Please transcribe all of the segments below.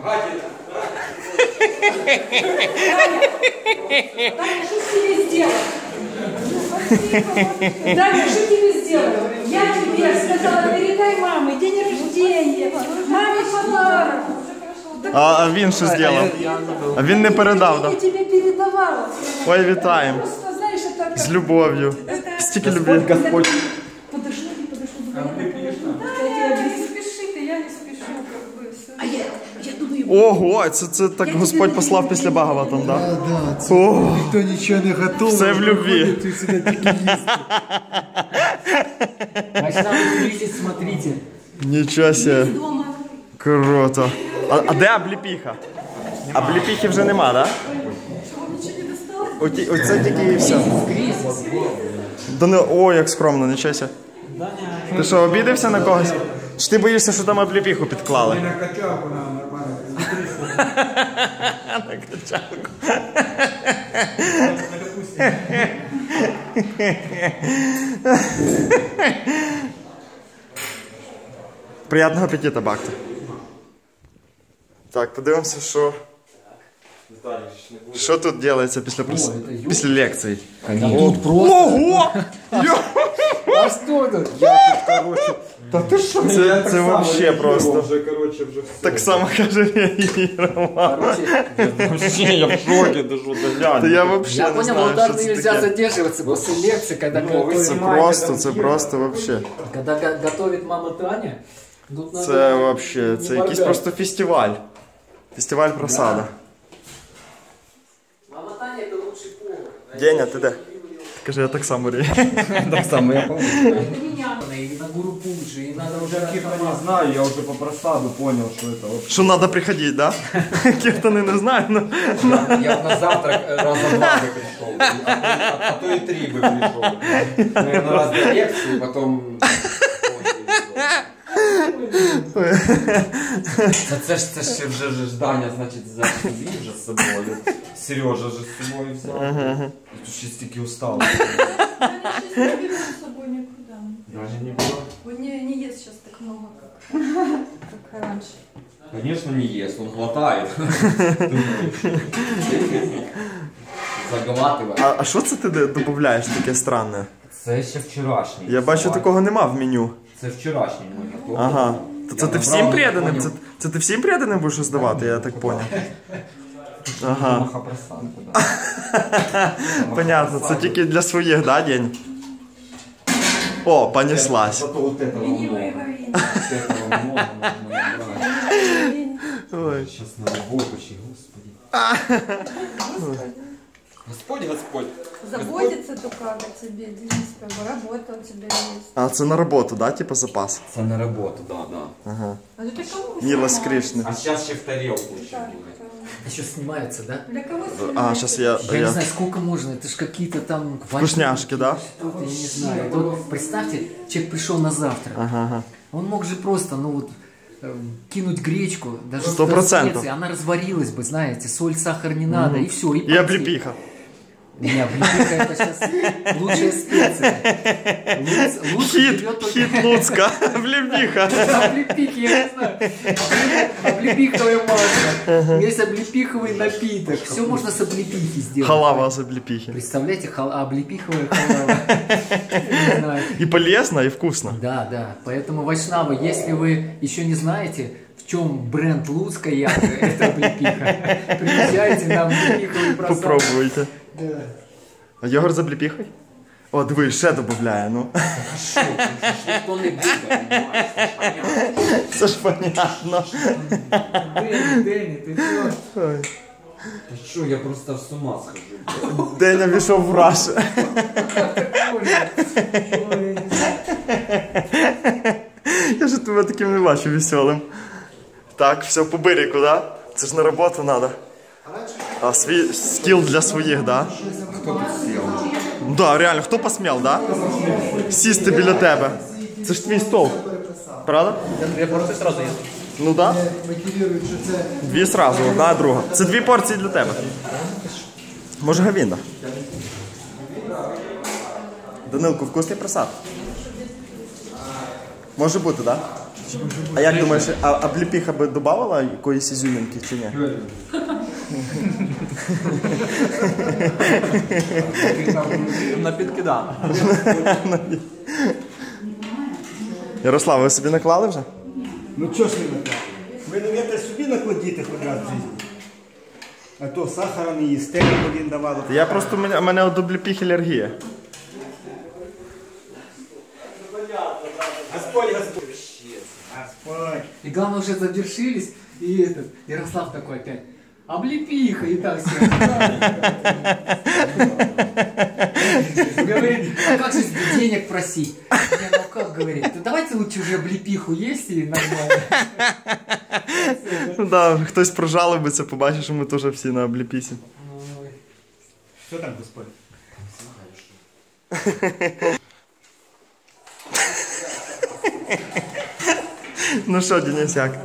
Таня, что тебе сделал? Таня, что тебе сделал? Я тебе сказала, передай маме, день рождения, маме подарок. А він що зробив? А він не передав, так? Я тебе передавала. Ой, вітаємо. Просто, знаешь, это как... З любов'ю. Стільки любові. Господь. Подошло, не подошло. Не спеши, я не спешу, как бы все. А я думаю... Ого, це так Господь послав після Багаватам, так? Да, О, ніхто нічого не готовий. все в любві. Ти сюди тільки їсти. Значит, надо видеть, смотрите. Нічого себе. Дома. Круто. А де обліпіха? Обліпіхи вже нема, так? Оце тільки і все. О, як скромно, нічого себе. Ти що, обідався на когось? Чи ти боїшся, що там обліпіху підклали? На качалку нормально. На качалку. Приятного аппетита, Бахта. Так, подивимося, що тут робиться після лекцій. Тут просто... Ого! А что тут? Я тут, короче... Та ти що? Це вообще просто. Вже, короче, вже все. Так само каже Роман. Короче, Я в шоке, да що, да я вообще я не понял, знаю, що удар це нельзя таке. задерживаться после лекции, когда Це просто вообще. Когда готовит мама Таня. Тут надо Це вообще, не це якийсь моргать. просто фестиваль. Фестиваль просада. Мама Таня это лучший повар. Деня, ти де? Кажи, я так само рію. Так само, я помню. И на гуру Пуджи, и надо уже... Не знаю, я уже по просаду понял, что это вообще. Що треба приходити, да? Кіхтани не знаю, но... Я бы на завтрак раза два бы пришел, а то и 3 бы пришел. Наверное, раз до лекции, потом... Це ж вже Даня, значить, завів вже з собою. Сережа же з собою взяв. І тут ще стільки устало. Таня сейчас не берет с собой никуда. Даже не было. Он не ест сейчас так много, как раньше. Конечно, не ест, он глотает. Заглатывает. А що це ти додаєш таке странне? Це ще вчорашній. Я бачу, такого нема в меню. Це вчорашній мой готовий. Ага. То це Я ти набрав, всім не преданим? поняв. Це ти всім преданим будеш роздавати, я так поняв. Ага. Махапрасаду, да. Понятно, це тільки для своїх, да, День? О, понеслась. Зато вот этого много. Вот этого много можно набрать. Ой. Сейчас на работу, господи. Господь. Заботится только о тебе, Денис, как бы работа у тебя есть. А це на роботу, да, типа запас? Це на работу, да. Ага. А ты кого Мила снимаешь? Кришни. А сейчас ще в тарелку ще Так, буде. Еще снимается, да? Для кого А, снимаешь? сейчас Я не знаю, сколько можно, это ж какие-то там... Вкусняшки, да? Что-то, я не знаю. Это вот, представьте, человек пришел на завтрак. Ага. Он мог же просто, ну вот, кинуть гречку, даже 100%. специи, она разварилась бы, знаете, соль, сахар не надо, и все. І обліпіха. Не, облепиха это сейчас лучшая специя. Лучше берет только... Хит Луцка. Обліпіха. Облепихи, я не знаю. Облепиховое масло. Есть облепиховый напиток. Все можно с облепихи сделать. Халава з обліпіхи. Представляете, облепиховая халава. Не знаю. І полезно, і вкусно. Да, да. Поэтому, вайшнавы, если вы еще не знаете, в чем бренд Луцка ягода, это облепиха. Приезжайте на облепиховый просад. Попробуйте. Да. А йогурт з обліпіхою? О, диви, ще додає, ну. Ніхто не буде, понимаешь? Це ж понятно. Дені, ти що? Ой. Та що, я просто с ума схожу. Деня пішов в раш. Я ж тебе таким не бачу веселим. Так, все по берегу, да? Це ж на роботу треба. А свій скіл для своїх, да? Хто тут сів? Да, реально, хто посмів, да? Сісти біля тебе. Це ж твій стол. Правда? Я просто сразу їм. Ну да. Мотивують, що це... Дві сразу, одна, друга. Це 2 порції для тебе. Може гавінда? Данилку, вкусний просад? Може бути, да? А як думаєш, а обліпіха би додавала якоїсь ізюмінки чи ні? Напідкидав. Ярослав, ви собі наклали вже? Ну чого ж не наклали? Ви, навіть, собі накладіте хоч раз в житті. А то сахара не їсте, один давали. Я просто, у мене від обліпіх алергія. Господь, Господь. Господь. И главное, уже завершились, и этот, Ярослав такой опять, облепиха, и так все. Говорит, а как же денег просить? Я, ну как говорит, да давайте лучше уже облепиху есть и нормально. Ну да, хтось прожалобиться, побачить, що ми теж всі на обліпісі. Ой. Що там, Господь? Ну що, Денис, як?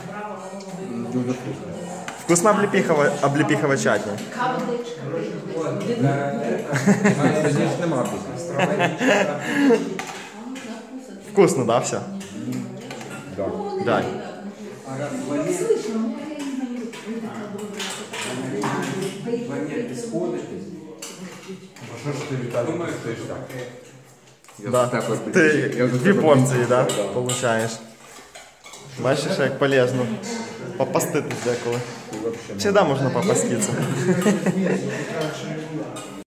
Вкусна обліпіхова чатні. Надіж нема тут. Вкусно, да, все? Да. Дай. Думаю, ти ж так. Да. Ти дві порції, да, получаєш. Бачиш, як полезно. Попаститись деколи. Всегда можна попаститися.